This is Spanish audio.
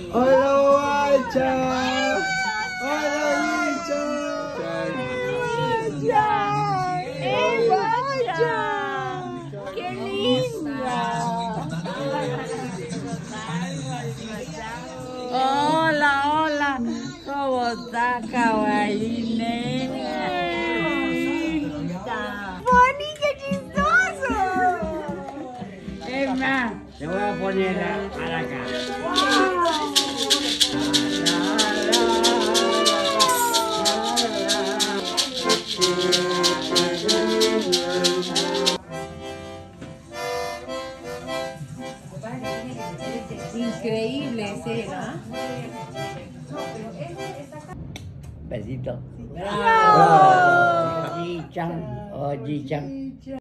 Hola, guacha. Hola, guacha. ¡Guacha! ¡Qué linda! Hola, hola. ¿Cómo está, kawaii, nena? ¡Bonnie, qué chistoso! Es más, te voy a poner a la cara. Increíble ese, ¿no? Besito. Bravo. Oji-chan, Oji-chan.